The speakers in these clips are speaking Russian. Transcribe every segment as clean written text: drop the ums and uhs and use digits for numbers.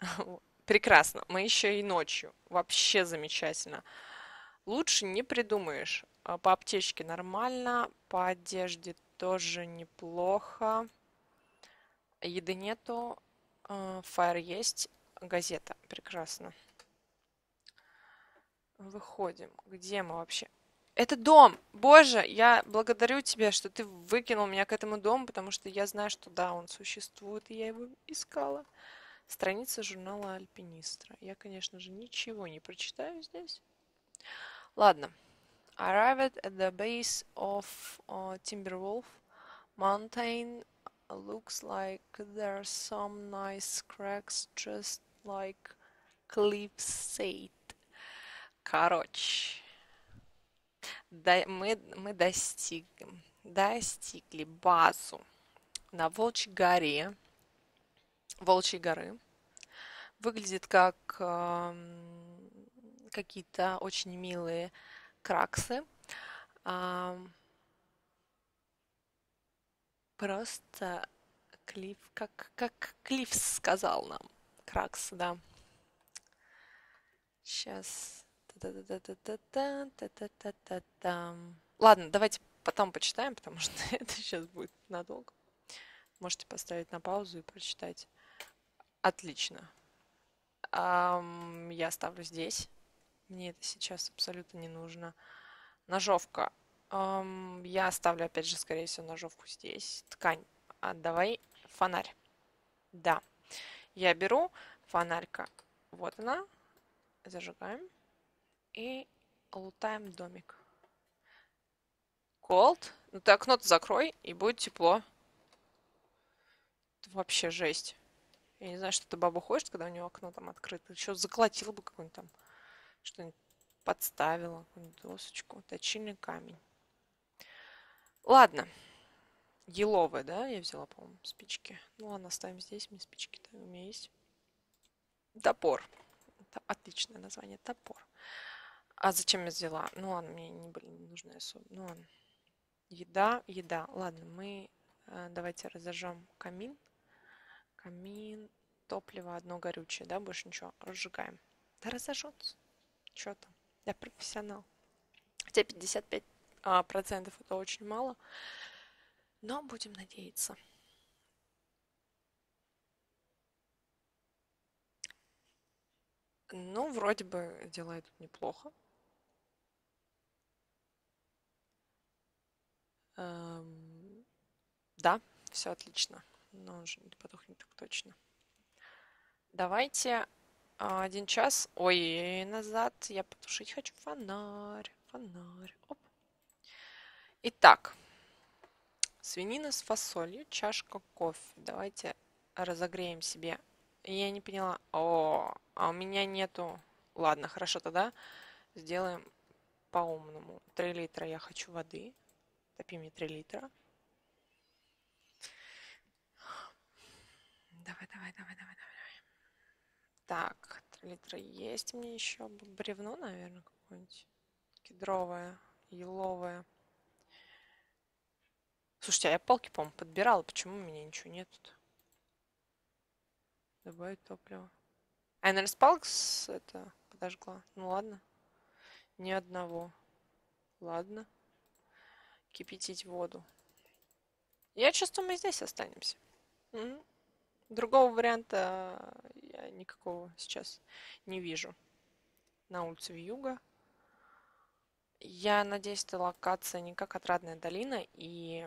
Прекрасно. Мы еще и ночью. Вообще замечательно. Лучше не придумаешь. По аптечке нормально, по одежде тоже неплохо. Еды нету, фаер есть, газета. Прекрасно. Выходим. Где мы вообще? Это дом! Боже, я благодарю тебя, что ты выкинул меня к этому дому, потому что я знаю, что да, он существует, и я его искала. Страница журнала Альпинистра. Я, конечно же, ничего не прочитаю здесь. Ладно. Arrived at the base of Timberwolf Mountain. Looks like there's some nice cracks, just like Cliff said. Короче, мы достигли базу на Волчьей горе. Волчьей горы. Выглядит как какие-то очень милые краксы. Ам, просто Клифф, как Клифф сказал нам. Кракс, да. Сейчас. Ладно, давайте потом почитаем, потому что это сейчас будет надолго. Можете поставить на паузу и прочитать. Отлично. Я ставлю здесь. Мне это сейчас абсолютно не нужно. Ножовка. Я оставлю, опять же, скорее всего, ножовку здесь. Ткань. Давай фонарь. Да. Я беру фонарька. Вот она. Зажигаем. И лутаем домик. Cold. Ну ты окно-то закрой, и будет тепло. Это вообще жесть. Я не знаю, что эта баба ходит, когда у нее окно там открыто. Еще заколотила бы какой-нибудь там, что-нибудь подставила, какую-нибудь досочку. Точильный камень. Ладно. Еловая, да? Я взяла, по-моему, спички. Ну ладно, оставим здесь. Мне спички-то у меня есть. Топор. Это отличное название. Топор. А зачем я взяла? Ну ладно, мне не были не нужны особо. Ну ладно. Еда, еда. Ладно, мы давайте разожжем камин. Камин, топливо одно горючее, да? Больше ничего. Разжигаем. Да разожжется. Что там? Я профессионал. Хотя 55 процентов это очень мало. Но будем надеяться. Ну, вроде бы дела идут неплохо. Да, все отлично. Но он же не потухнет так точно. Давайте 1 час. Ой, назад. Я потушить хочу фонарь. Фонарь. Оп. Итак, свинина с фасолью, чашка кофе. Давайте разогреем себе. Я не поняла. О, а у меня нету. Ладно, хорошо, тогда сделаем по-умному. 3 литра я хочу воды. Топи мне 3 литра. Давай, давай, давай, давай, давай. Так, 3 литра есть мне еще. Бревно, наверное, какое-нибудь. Кедровое, еловое. Слушайте, а я палки, по-моему, подбирала. Почему у меня ничего нет тут? Добавить топливо. А я, наверное, с палок это подожгла. Ну ладно. Ни одного. Ладно. Кипятить воду. Я чувствую, мы здесь останемся. Мгм. Другого варианта я никакого сейчас не вижу. На улице Вьюга. Я надеюсь, эта локация не как Отрадная долина. И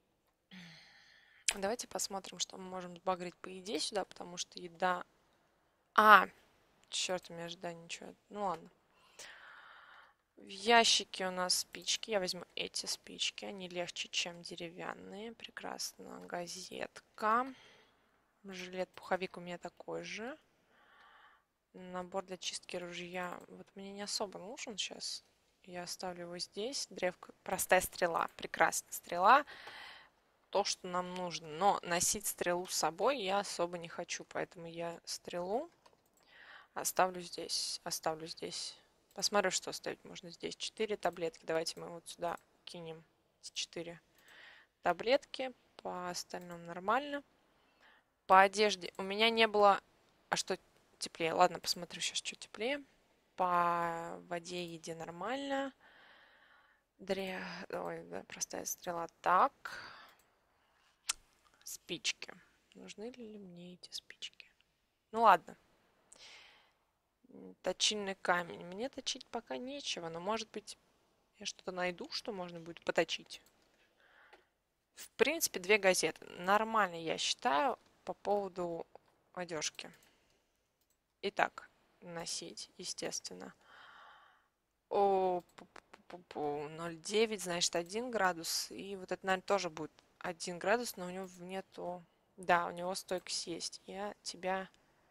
давайте посмотрим, что мы можем сбагрить по еде сюда, потому что еда... А, черт, у меня же да ничего. Ну ладно. В ящике у нас спички. Я возьму эти спички. Они легче, чем деревянные. Прекрасно. Газетка. Жилет-пуховик у меня такой же. Набор для чистки ружья. Вот мне не особо нужен сейчас. Я оставлю его здесь. Древко. Простая стрела. Прекрасная стрела. То, что нам нужно. Но носить стрелу с собой я особо не хочу. Поэтому я стрелу оставлю здесь. Оставлю здесь. Посмотрю, что оставить можно здесь. 4 таблетки. Давайте мы вот сюда кинем 4 таблетки. По остальному нормально. По одежде. У меня не было... А что? теплее. Ладно, посмотрю сейчас, что теплее. По воде, еде нормально. Ой, да, простая стрела. Так. Спички. Нужны ли мне эти спички? Ну ладно. Точильный камень. Мне точить пока нечего, но может быть я что-то найду, что можно будет поточить. В принципе, 2 газеты. Нормально, я считаю, по поводу одежки. Итак, носить, естественно. О, 0,9, значит, 1 градус. И вот это, наверное, тоже будет 1 градус, но у него нету... Да, у него стойкость есть. Я тебя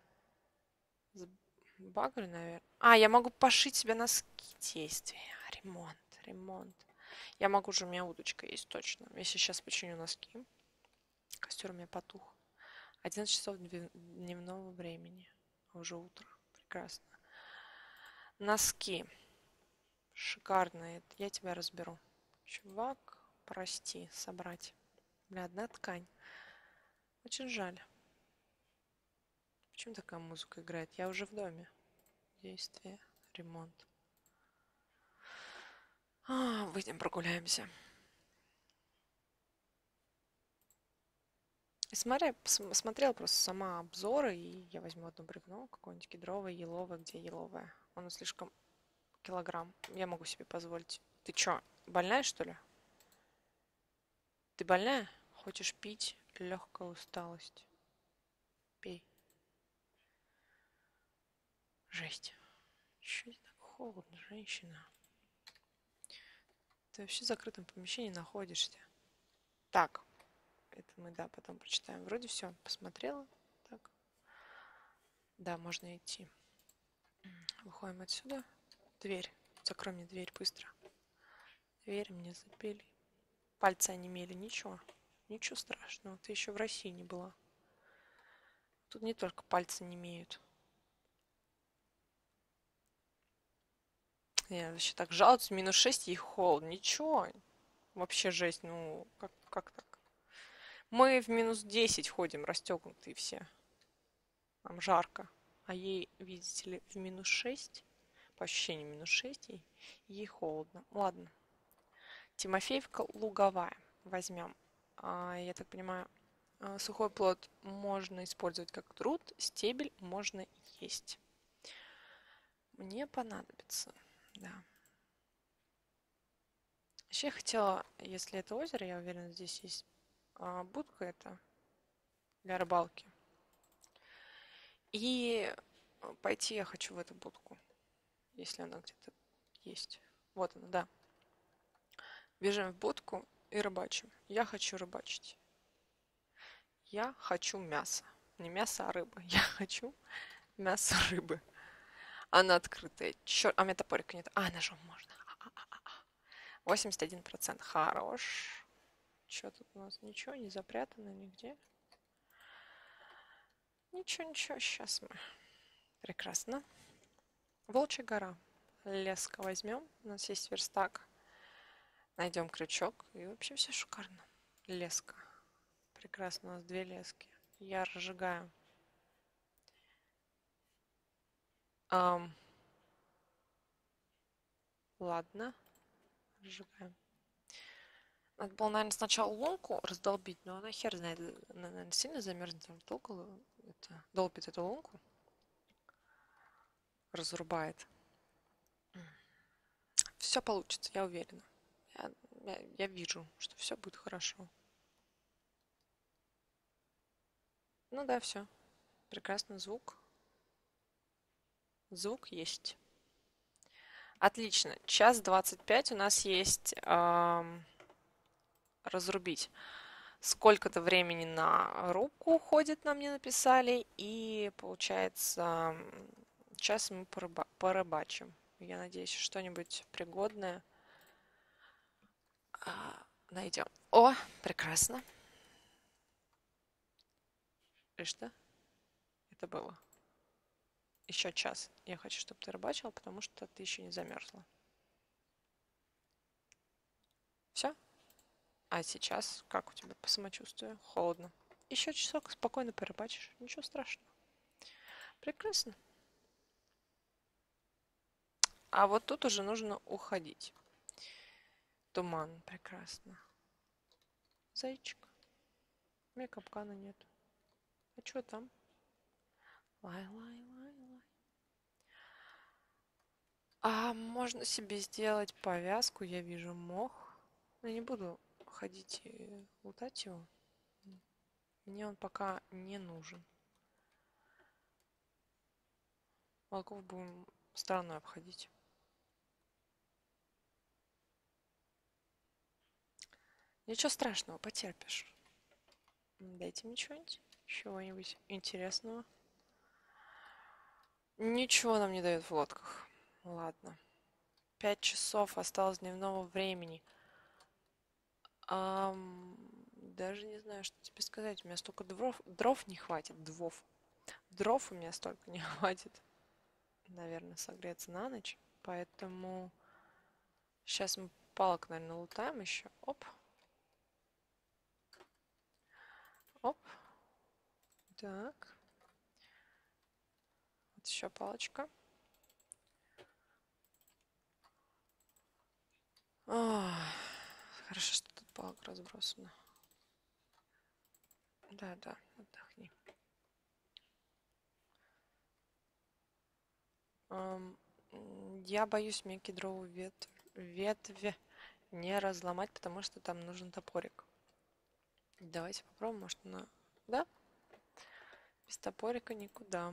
сбагрю, наверное. А, я могу пошить себе носки. Действия. Ремонт, ремонт. Я могу же, у меня удочка есть, точно. Если сейчас починю носки. Костер у меня потух. 11 часов дневного времени. Уже утро. Прекрасно. Носки. Шикарные. Я тебя разберу. Чувак, прости, собрать. Бля, одна ткань. Очень жаль. Почему такая музыка играет? Я уже в доме. Действие, ремонт. Выйдем прогуляемся. И смотрела просто сама обзоры, и я возьму одно бревно, какое-нибудь кедровое, еловое, где еловое. Оно слишком килограмм. Я могу себе позволить. Ты чё, больная, что ли? Ты больная? Хочешь пить? Легкая усталость. Пей. Жесть. Чё тебе так холодно, женщина? Ты вообще в закрытом помещении находишься. Так. Это мы, да, потом прочитаем. Вроде все, посмотрела. Так. Да, можно идти. Выходим отсюда. Дверь. Закрой мне дверь быстро. Дверь мне запили. Пальцы онемели. Ничего. Ничего страшного. Ты еще в России не была. Тут не только пальцы не имеют. Я вообще так жалуюсь. -6 и холод. Ничего. Вообще жесть. Ну, как так? Мы в -10 ходим, расстегнутые все. Нам жарко. А ей, видите ли, в -6. По ощущениям -6. И ей холодно. Ладно. Тимофеевка луговая. Возьмем. Я так понимаю, сухой плод можно использовать как труд. Стебель можно есть. Мне понадобится. Да. Еще я хотела, если это озеро, я уверена, здесь есть будка это для рыбалки. И пойти я хочу в эту будку, если она где-то есть. Вот она, да. Бежим в будку и рыбачим. Я хочу рыбачить. Я хочу мясо. Не мясо, а рыба. Я хочу мясо рыбы. Она открытая. Черт, а у меня топорика нет. Ножом можно. 81%. Хорош. Что тут у нас? Ничего не запрятано нигде. Ничего, ничего. Сейчас мы. Прекрасно. Волчья гора. Леска возьмем. У нас есть верстак. Найдем крючок. И вообще все шикарно. Леска. Прекрасно. У нас 2 лески. Я разжигаю. Ладно. Разжигаем. Надо было, наверное, сначала лунку раздолбить, но она хер знает. Она, наверное, сильно замерзнет. Долго это, долбит эту лунку. Разрубает. Все получится, я уверена. Я вижу, что все будет хорошо. Ну да, все. Прекрасный звук. Звук есть. Отлично. 1:25 у нас есть разрубить. Сколько-то времени на рубку уходит, нам не написали. И получается, час мы порыбачим. Я надеюсь, что-нибудь пригодное найдем. О, прекрасно. И что? Это было. Еще час. Я хочу, чтобы ты рыбачила, потому что ты еще не замерзла. Все? А сейчас как у тебя по самочувствию? Холодно. Еще часок спокойно порыбачишь. Ничего страшного. Прекрасно. А вот тут уже нужно уходить. Туман. Прекрасно. Зайчик. У меня капкана нет. А что там? Лай, лай, лай, лай. А можно себе сделать повязку. Я вижу мох. Но я не буду ходить и лутать его. Мне он пока не нужен. Волков будем стороной обходить. Ничего страшного, потерпишь. Дайте мне что-нибудь. Чего-нибудь интересного. Ничего нам не дает в лодках. Ладно. 5 часов осталось дневного времени. Даже не знаю, что тебе сказать. У меня столько дров не хватит. Дров у меня столько не хватит. Наверное, согреться на ночь. Поэтому сейчас мы палок, наверное, лутаем еще. Оп. Оп. Так. Вот еще палочка. Хорошо, что тут палок разбросано. Да, отдохни. Я боюсь мне кедровую ветвь не разломать, потому что там нужен топорик. Давайте попробуем, может она... Да? Без топорика никуда.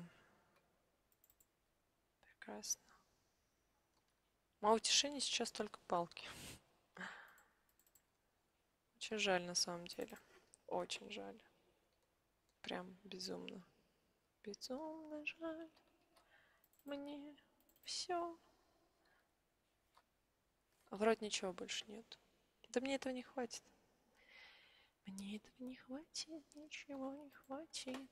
Прекрасно. Мое утешение сейчас только палки. Очень жаль на самом деле. Очень жаль. Прям безумно. Безумно жаль. Мне все. Вроде ничего больше нет. Да мне этого не хватит. Мне этого не хватит. Ничего не хватит.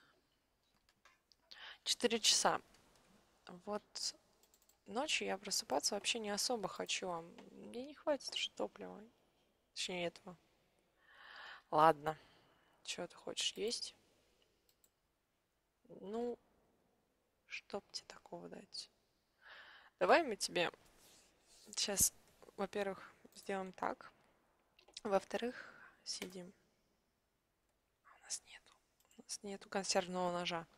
4 часа. Вот ночью я просыпаться вообще не особо хочу. Мне не хватит уже топлива. Точнее этого. Ладно. Что ты хочешь есть? Ну, чтоб тебе такого дать. Давай мы тебе сейчас, во-первых, сделаем так. Во-вторых, сидим. У нас нету консервного ножа.